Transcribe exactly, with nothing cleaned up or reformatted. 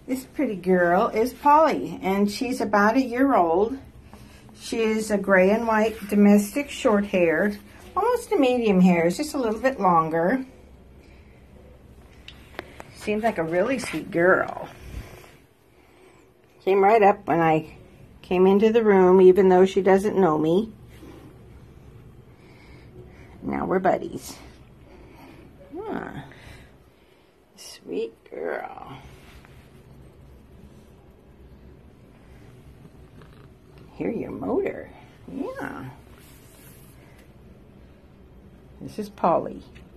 This pretty girl is Polly, and she's about a year old. She is a gray and white domestic short-haired, almost a medium hair, it's just a little bit longer. Seems like a really sweet girl. Came right up when I came into the room, even though she doesn't know me. Now we're buddies. Ah, sweet girl. Hear your motor. Yeah. This is Polly.